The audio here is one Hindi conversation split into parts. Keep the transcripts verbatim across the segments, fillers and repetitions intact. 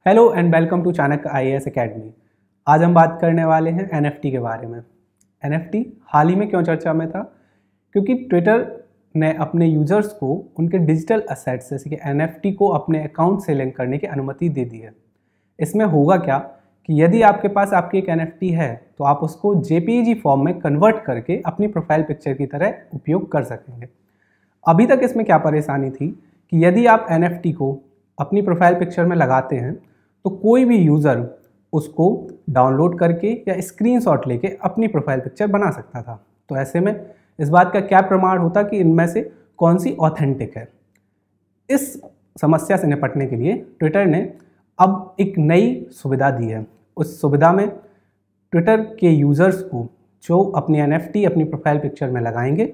Hello and welcome to Chanakya I A S academy. आज हम बात करने वाले हैं एन एफ टी के बारे में। एन एफ टी हाल ही में क्यों चर्चा में था? क्योंकि ट्विटर ने अपने यूजर्स को उनके डिजिटल असेट्स जैसे कि एन एफ टी को अपने अकाउंट से लिंक करने की अनुमति दे दी है। इसमें होगा क्या कि यदि आपके पास आपकी एक एन एफ टी है तो आप उसको J P E G form में कन्वर्ट करके अपनी प्रोफाइल पिक्चर की तरह उपयोग कर सकेंगे। अभी तक इसमें क्या परेशानी थी कि यदि आप एन एफ टी को अपनी प्रोफाइल पिक्चर में लगाते हैं तो कोई भी यूज़र उसको डाउनलोड करके या स्क्रीनशॉट लेके अपनी प्रोफाइल पिक्चर बना सकता था। तो ऐसे में इस बात का क्या प्रमाण होता कि इनमें से कौन सी ऑथेंटिक है? इस समस्या से निपटने के लिए ट्विटर ने अब एक नई सुविधा दी है। उस सुविधा में ट्विटर के यूज़र्स को जो अपनी एन एफ टी अपनी प्रोफाइल पिक्चर में लगाएंगे,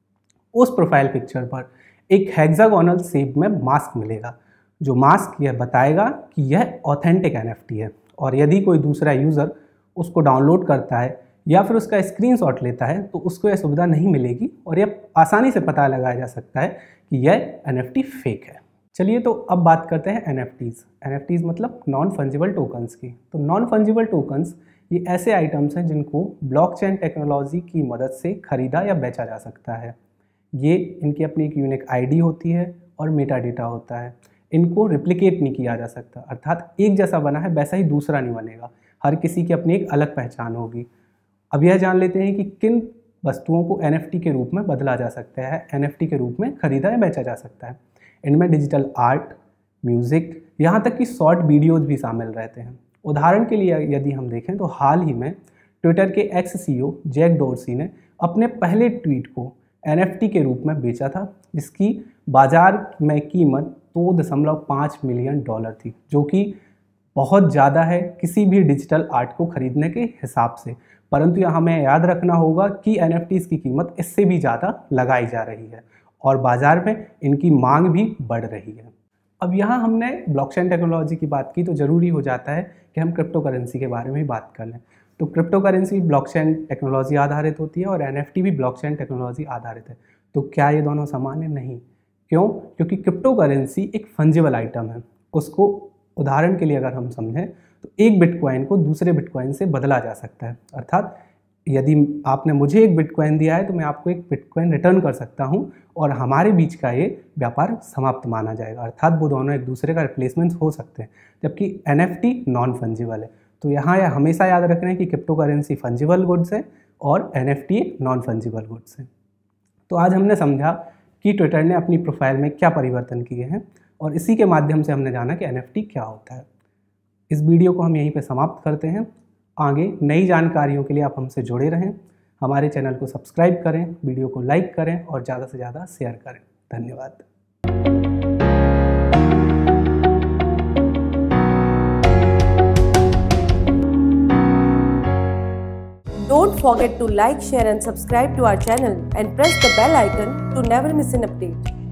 उस प्रोफाइल पिक्चर पर एक हेक्सागोनल शेप में मास्क मिलेगा, जो मास्क यह बताएगा कि यह ऑथेंटिक एन एफ टी है। और यदि कोई दूसरा यूज़र उसको डाउनलोड करता है या फिर उसका स्क्रीनशॉट लेता है तो उसको यह सुविधा नहीं मिलेगी और यह आसानी से पता लगाया जा सकता है कि यह एन एफ टी फेक है। चलिए तो अब बात करते हैं N F Ts. N F Ts मतलब नॉन फंजिबल टोकन्स की। तो नॉन फंजिबल टोकन्स ये ऐसे आइटम्स हैं जिनको ब्लॉकचेन टेक्नोलॉजी की मदद से खरीदा या बेचा जा सकता है। ये इनकी अपनी एक यूनिक आई डी होती है और मेटा डेटा होता है। इनको रिप्लिकेट नहीं किया जा सकता, अर्थात एक जैसा बना है वैसा ही दूसरा नहीं बनेगा। हर किसी की अपनी एक अलग पहचान होगी। अब यह जान लेते हैं कि किन वस्तुओं को एन एफ टी के रूप में बदला जा सकता है, एन एफ टी के रूप में खरीदा या बेचा जा सकता है। इनमें डिजिटल आर्ट, म्यूज़िक, यहाँ तक कि शॉर्ट वीडियोज़ भी शामिल रहते हैं। उदाहरण के लिए यदि हम देखें तो हाल ही में ट्विटर के ex C E O Jack Dorsey ने अपने पहले ट्वीट को एन एफ टी के रूप में बेचा था, जिसकी बाजार में कीमत दो दशमलव पाँच मिलियन डॉलर थी, जो कि बहुत ज़्यादा है किसी भी डिजिटल आर्ट को खरीदने के हिसाब से। परंतु यहाँ हमें याद रखना होगा कि एन एफ टीज़ की कीमत इससे भी ज़्यादा लगाई जा रही है और बाज़ार में इनकी मांग भी बढ़ रही है। अब यहाँ हमने ब्लॉकचेन टेक्नोलॉजी की बात की तो ज़रूरी हो जाता है कि हम क्रिप्टो करेंसी के बारे में ही बात कर लें। तो क्रिप्टो करेंसी ब्लॉकचेन टेक्नोलॉजी आधारित होती है और एन एफ टी भी ब्लॉकचेन टेक्नोलॉजी आधारित है। तो क्या ये दोनों समान है? नहीं। क्यों? क्योंकि क्रिप्टो करेंसी एक फंजिबल आइटम है। उसको उदाहरण के लिए अगर हम समझें तो एक बिटकॉइन को दूसरे बिटकॉइन से बदला जा सकता है। अर्थात यदि आपने मुझे एक बिटकॉइन दिया है तो मैं आपको एक बिटकॉइन रिटर्न कर सकता हूं और हमारे बीच का ये व्यापार समाप्त माना जाएगा। अर्थात वो दोनों एक दूसरे का रिप्लेसमेंट हो सकते हैं, जबकि N F T non fungible है। तो यहाँ यह हमेशा याद रखना है कि क्रिप्टो करेंसी फंजिबल गुड्स है और N F T non fungible goods है। तो आज हमने समझा कि ट्विटर ने अपनी प्रोफाइल में क्या परिवर्तन किए हैं और इसी के माध्यम से हमने जाना कि एन एफ टी क्या होता है। इस वीडियो को हम यहीं पे समाप्त करते हैं। आगे नई जानकारियों के लिए आप हमसे जुड़े रहें, हमारे चैनल को सब्सक्राइब करें, वीडियो को लाइक करें और ज़्यादा से ज़्यादा शेयर करें। धन्यवाद। Don't forget to like, share and subscribe to our channel and press the bell icon to never miss an update.